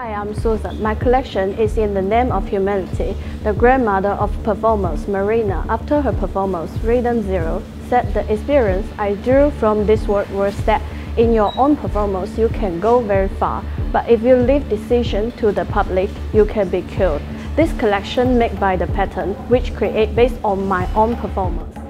Hi, I'm Susan. My collection is in the name of humanity. The grandmother of performers, Marina, after her performance, Rhythm Zero, said the experience I drew from this work was that in your own performance you can go very far, but if you leave decision to the public, you can be killed. This collection made by the pattern, which create based on my own performance.